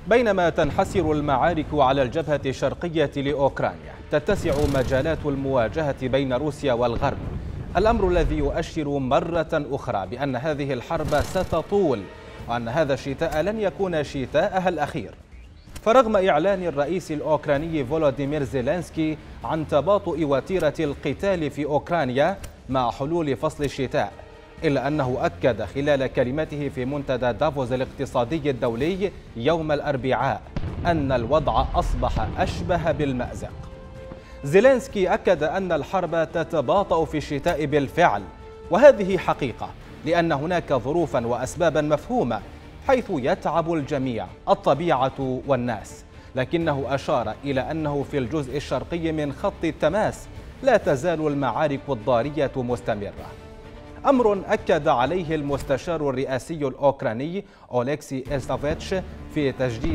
بينما تنحسر المعارك على الجبهة الشرقية لأوكرانيا، تتسع مجالات المواجهة بين روسيا والغرب، الأمر الذي يؤشر مرة أخرى بأن هذه الحرب ستطول وأن هذا الشتاء لن يكون شتاءها الأخير. فرغم إعلان الرئيس الأوكراني فولوديمير زيلينسكي عن تباطؤ وتيرة القتال في أوكرانيا مع حلول فصل الشتاء، إلا أنه أكد خلال كلمته في منتدى دافوس الاقتصادي الدولي يوم الأربعاء أن الوضع أصبح أشبه بالمأزق. زيلينسكي أكد أن الحرب تتباطأ في الشتاء بالفعل، وهذه حقيقة لأن هناك ظروفا وأسبابا مفهومة حيث يتعب الجميع، الطبيعة والناس، لكنه أشار إلى أنه في الجزء الشرقي من خط التماس لا تزال المعارك الضارية مستمرة، أمر أكد عليه المستشار الرئاسي الأوكراني أولكسي إستافيتش في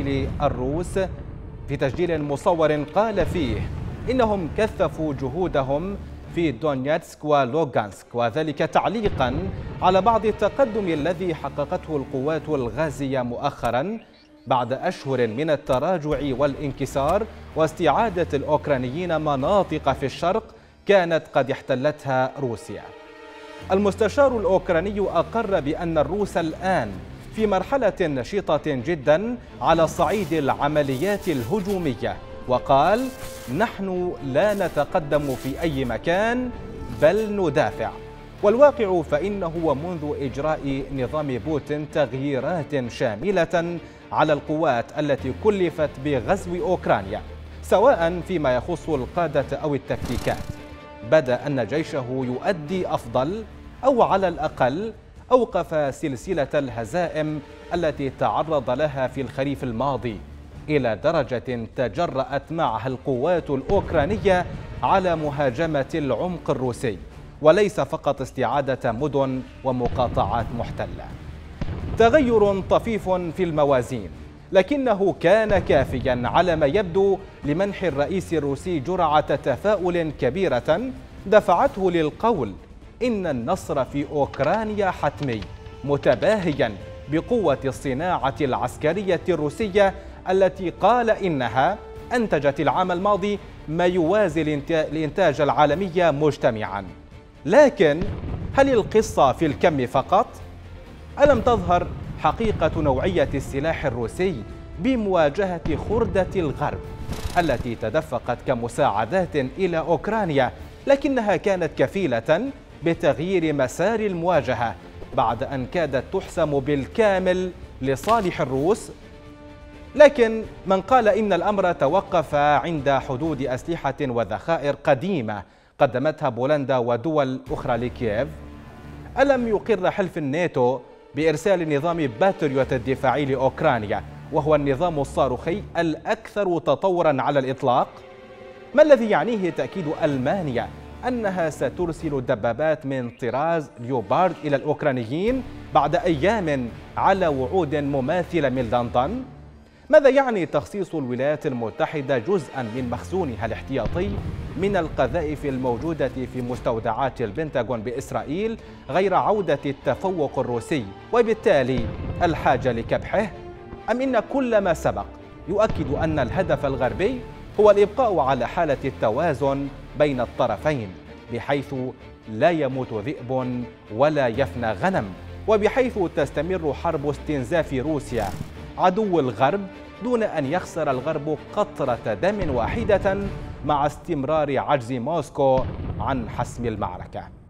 تسجيل مصور قال فيه إنهم كثفوا جهودهم في دونيتسك ولوغانسك، وذلك تعليقا على بعض التقدم الذي حققته القوات الغازية مؤخرا بعد أشهر من التراجع والانكسار واستعادة الأوكرانيين مناطق في الشرق كانت قد احتلتها روسيا. المستشار الأوكراني أقر بأن الروس الآن في مرحلة نشيطة جدا على صعيد العمليات الهجومية، وقال: نحن لا نتقدم في أي مكان بل ندافع. والواقع فإنه منذ إجراء نظام بوتين تغييرات شاملة على القوات التي كلفت بغزو أوكرانيا، سواء فيما يخص القادة أو التكتيكات، بدا أن جيشه يؤدي أفضل أو على الأقل أوقف سلسلة الهزائم التي تعرض لها في الخريف الماضي، إلى درجة تجرأت معها القوات الأوكرانية على مهاجمة العمق الروسي، وليس فقط استعادة مدن ومقاطعات محتلة. تغير طفيف في الموازين، لكنه كان كافيا على ما يبدو لمنح الرئيس الروسي جرعة تفاؤل كبيرة دفعته للقول إن النصر في أوكرانيا حتمي، متباهيا بقوة الصناعة العسكرية الروسية التي قال إنها أنتجت العام الماضي ما يوازي الإنتاج العالمي مجتمعا. لكن هل القصة في الكم فقط؟ ألم تظهر حقيقة نوعية السلاح الروسي بمواجهة خردة الغرب التي تدفقت كمساعدات إلى أوكرانيا، لكنها كانت كفيلة بتغيير مسار المواجهة بعد أن كادت تحسم بالكامل لصالح الروس؟ لكن من قال إن الأمر توقف عند حدود أسلحة وذخائر قديمة قدمتها بولندا ودول أخرى لكييف؟ ألم يقر حلف الناتو بإرسال نظام باتريوت الدفاعي لأوكرانيا، وهو النظام الصاروخي الأكثر تطورا على الإطلاق؟ ما الذي يعنيه تأكيد ألمانيا أنها سترسل دبابات من طراز ليوبارد إلى الأوكرانيين بعد أيام على وعود مماثلة من لندن؟ ماذا يعني تخصيص الولايات المتحدة جزءا من مخزونها الاحتياطي من القذائف الموجودة في مستودعات البنتاغون بإسرائيل غير عودة التفوق الروسي وبالتالي الحاجة لكبحه؟ أم إن كل ما سبق يؤكد أن الهدف الغربي هو الإبقاء على حالة التوازن بين الطرفين، بحيث لا يموت ذئب ولا يفنى غنم، وبحيث تستمر حرب استنزاف روسيا عدو الغرب دون أن يخسر الغرب قطرة دم واحدة، مع استمرار عجز موسكو عن حسم المعركة؟